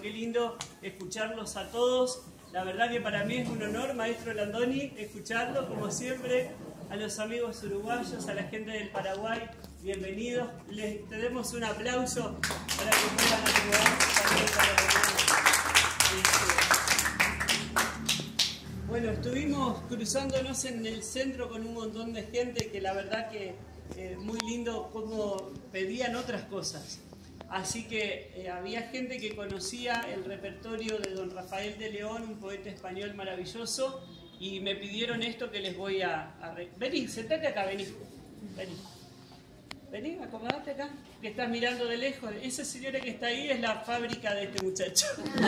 qué lindo escucharlos a todos. La verdad que para mí es un honor, maestro Landoni, escucharlo, como siempre. A los amigos uruguayos, a la gente del Paraguay, bienvenidos. Les demos un aplauso para que puedan ayudar. Bueno, estuvimos cruzándonos en el centro con un montón de gente que la verdad que muy lindo como pedían otras cosas. Así que había gente que conocía el repertorio de don Rafael de León, un poeta español maravilloso, y me pidieron esto que les voy a... Vení, sentate acá, vení. Vení. Vení, acomodate acá, que estás mirando de lejos. Esa señora que está ahí es la fábrica de este muchacho.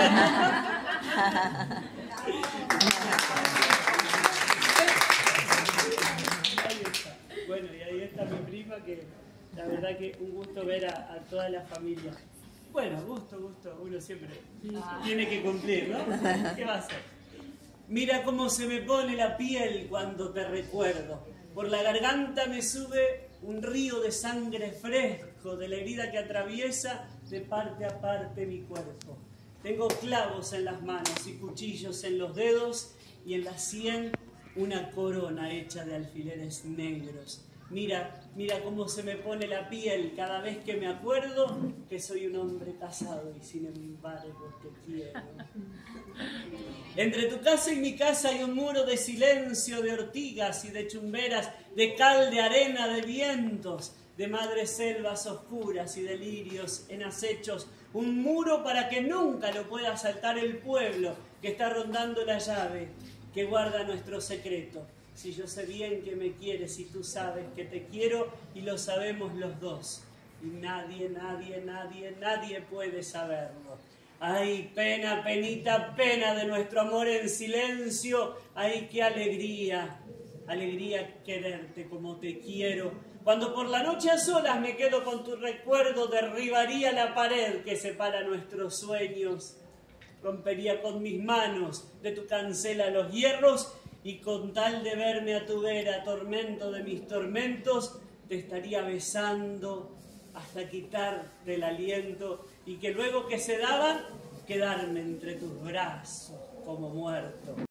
Bueno, y ahí está mi prima, que la verdad que un gusto ver a toda la familia. Bueno, gusto, uno siempre tiene que cumplir, ¿no? ¿Qué va a hacer? Mira cómo se me pone la piel cuando te recuerdo. Por la garganta me sube un río de sangre fresco, de la herida que atraviesa de parte a parte mi cuerpo. Tengo clavos en las manos y cuchillos en los dedos, y en la sien una corona hecha de alfileres negros. Mira cómo se me pone la piel cada vez que me acuerdo que soy un hombre casado y sin embargo te quiero. Entre tu casa y mi casa hay un muro de silencio, de ortigas y de chumberas, de cal, de arena, de vientos, de madres selvas oscuras y de lirios en acechos. Un muro para que nunca lo pueda saltar el pueblo que está rondando la llave que guarda nuestro secreto. Si yo sé bien que me quieres y tú sabes que te quiero, y lo sabemos los dos, y nadie puede saberlo. Ay, pena, penita, pena de nuestro amor en silencio. Ay, qué alegría, alegría quererte como te quiero. Cuando por la noche a solas me quedo con tu recuerdo, derribaría la pared que separa nuestros sueños. Rompería con mis manos de tu cancela los hierros, y con tal de verme a tu vera, tormento de mis tormentos, te estaría besando hasta quitarte el aliento, y que luego que se daban, quedarme entre tus brazos como muerto.